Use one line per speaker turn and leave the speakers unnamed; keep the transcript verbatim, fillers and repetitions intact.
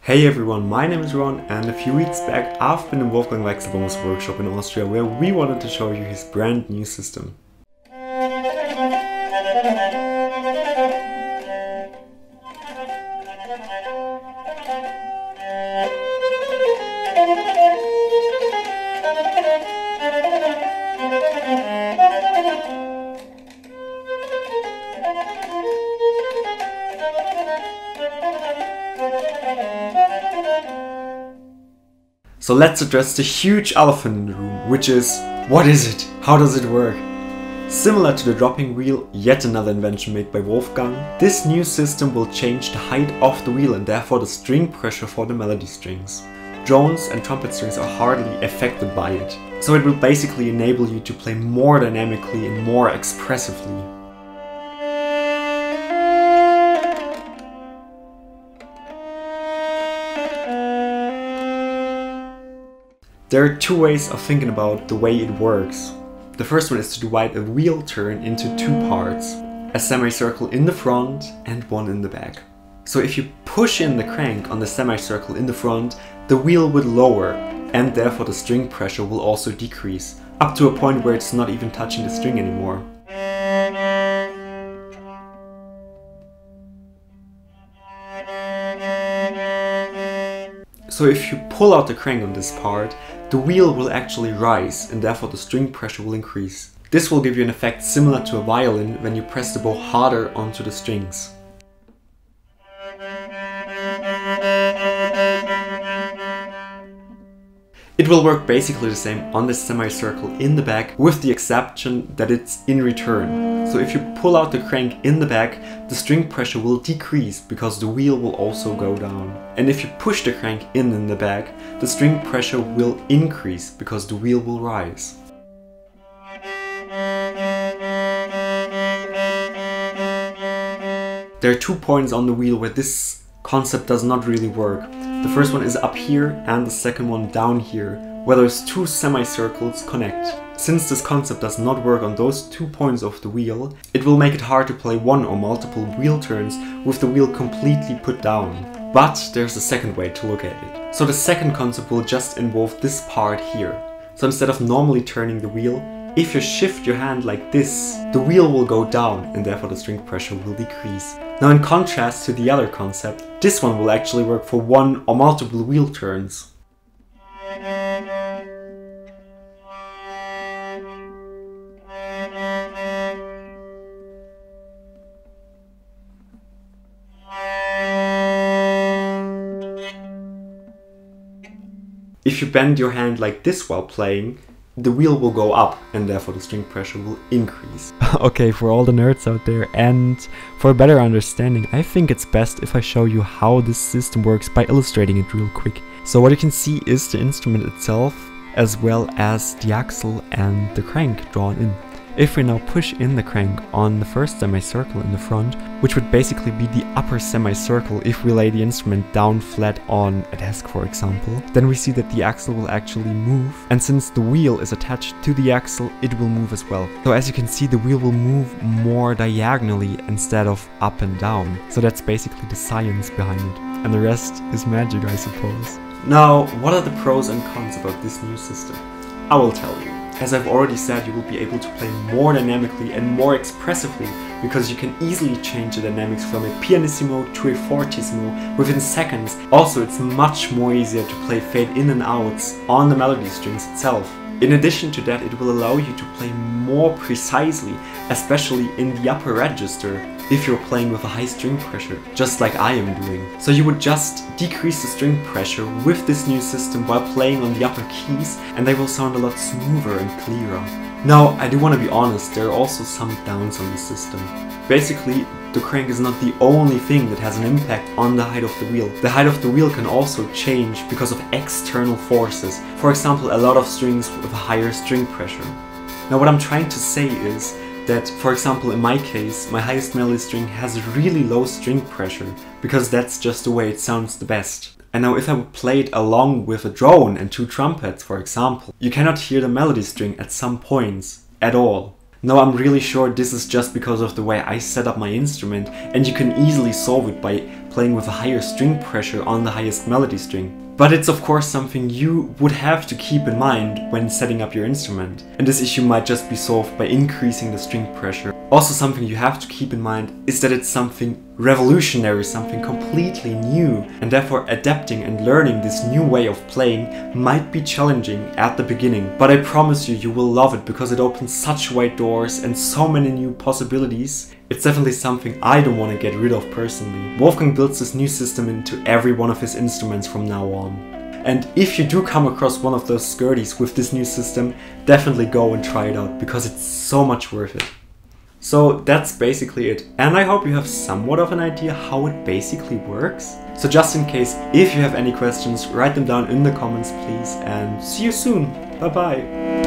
Hey everyone, my name is Ron, and a few weeks back I've been in Wolfgang Weichselbaumer's workshop in Austria where we wanted to show you his brand new system. So let's address the huge elephant in the room, which is, what is it? How does it work? Similar to the dropping wheel, yet another invention made by Wolfgang, this new system will change the height of the wheel and therefore the string pressure for the melody strings. Drones and trumpet strings are hardly affected by it, so it will basically enable you to play more dynamically and more expressively. There are two ways of thinking about the way it works. The first one is to divide a wheel turn into two parts, a semicircle in the front and one in the back. So if you push in the crank on the semicircle in the front, the wheel would lower and therefore the string pressure will also decrease, up to a point where it's not even touching the string anymore. So if you pull out the crank on this part, the wheel will actually rise and therefore the string pressure will increase. This will give you an effect similar to a violin when you press the bow harder onto the strings. It will work basically the same on the semicircle in the back, with the exception that it's in return. So if you pull out the crank in the back, the string pressure will decrease because the wheel will also go down. And if you push the crank in in the back, the string pressure will increase because the wheel will rise. There are two points on the wheel where this concept does not really work. The first one is up here and the second one down here, where those two semicircles connect. Since this concept does not work on those two points of the wheel, it will make it hard to play one or multiple wheel turns with the wheel completely put down. But there's a second way to look at it. So the second concept will just involve this part here. So instead of normally turning the wheel, if you shift your hand like this, the wheel will go down and therefore the string pressure will decrease. Now in contrast to the other concept, this one will actually work for one or multiple wheel turns. If you bend your hand like this while playing, the wheel will go up and therefore the string pressure will increase. Okay, for all the nerds out there and for a better understanding, I think it's best if I show you how this system works by illustrating it real quick. So what you can see is the instrument itself as well as the axle and the crank drawn in. If we now push in the crank on the first semicircle in the front, which would basically be the upper semicircle if we lay the instrument down flat on a desk for example, then we see that the axle will actually move, and since the wheel is attached to the axle, it will move as well. So as you can see, the wheel will move more diagonally instead of up and down. So that's basically the science behind it. And the rest is magic, I suppose. Now, what are the pros and cons about this new system? I will tell you. As I've already said, you will be able to play more dynamically and more expressively because you can easily change the dynamics from a pianissimo to a fortissimo within seconds. Also, it's much more easier to play fade in and outs on the melody strings itself. In addition to that, it will allow you to play more precisely, especially in the upper register, if you're playing with a high string pressure, just like I am doing. So you would just decrease the string pressure with this new system while playing on the upper keys, and they will sound a lot smoother and clearer. Now, I do want to be honest, there are also some downs on the system. Basically, the crank is not the only thing that has an impact on the height of the wheel. The height of the wheel can also change because of external forces. For example, a lot of strings with a higher string pressure. Now what I'm trying to say is that, for example, in my case, my highest melody string has really low string pressure because that's just the way it sounds the best. And now if I would play it along with a drone and two trumpets, for example, you cannot hear the melody string at some points at all. Now I'm really sure this is just because of the way I set up my instrument, and you can easily solve it by playing with a higher string pressure on the highest melody string. But it's of course something you would have to keep in mind when setting up your instrument. And this issue might just be solved by increasing the string pressure. Also, something you have to keep in mind is that it's something revolutionary, something completely new, and therefore adapting and learning this new way of playing might be challenging at the beginning. But I promise you, you will love it because it opens such wide doors and so many new possibilities. It's definitely something I don't want to get rid of personally. Wolfgang builds this new system into every one of his instruments from now on. And if you do come across one of those skirties with this new system, definitely go and try it out because it's so much worth it. So that's basically it, and I hope you have somewhat of an idea how it basically works. So just in case, if you have any questions, write them down in the comments please, and see you soon. Bye bye.